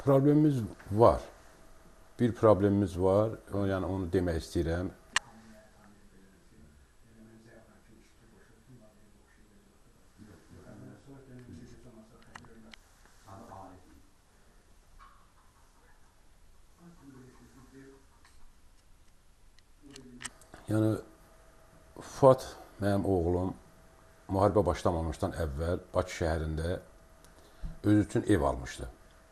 Problemimiz var. Bir problemimiz var. Yəni onu demək istəyirəm. Yəni Fuad mənim oğlum müharibə başlamamışdan əvvəl Bakı şəhərində özü üçün ev almışdı.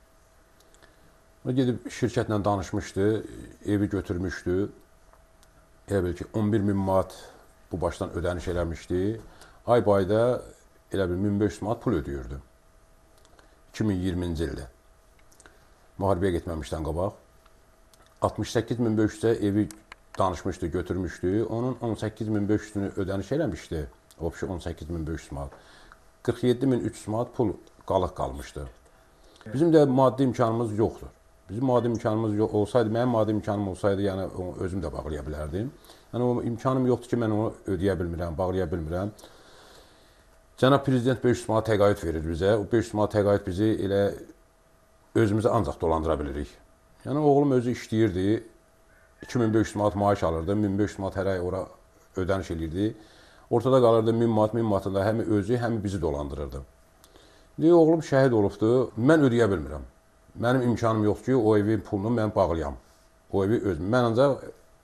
O gedib şirkətlə danışmışdı, evi götürmüşdü. Elə bil ki 11.000 manat bu başdan ödəniş eləmişdi. Ay bayda elə bil 1500 manat pul ödəyirdi. 2020-ci ildə. Müharibəyə getməmişdən qabaq. 68.500-ə evi danışmışdı, götürmüşdü. Onun 18.500-ünü ödəniş eləmişdi. O 18.500 manat. 47.300 manat pul qalıq qalmışdı. Bizim də maddi imkanımız yoxdur. Bizim maddi imkanımız olsaydı, mənim maddi imkanım olsaydı, yəni onu özüm də bağlaya bilərdim. Yəni o imkanım yoxdur ki, mən onu ödəyə bilmirəm, bağlaya bilmirəm. Cənab Prezident 500 manat təqaüd verir bizə. O 500 manat təqaüd bizi elə özümüzü ancaq dolandıra bilirik. Yəni oğlum özü işləyirdi. 2500 manat maaş alırdı, 1500 manat hər ay ora ödəniş edirdi. Ortada qalırdı 1000 manat, 1000 manatında həm özü, həm bizi dolandırırdı. İndi oğlum şəhid olubdu, mən ödəyə bilmirəm. Mənim imkanım yoxdur ki, o evin pulunu mən bağlayam. O evi özüm. Mən ancaq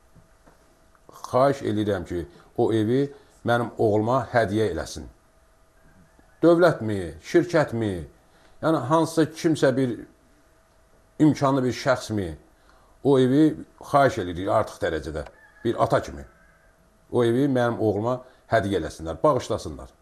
xahiş edirəm ki, o evi mənim oğluma hədiyyə eləsin. Dövlətmi, şirkətmi, yəni hansısa kimsə bir imkanlı bir şəxsmi o evi xahiş edir artıq dərəcədə, bir ata kimi. O evi mənim oğluma hədiyyə eləsinlər, bağışlasınlar.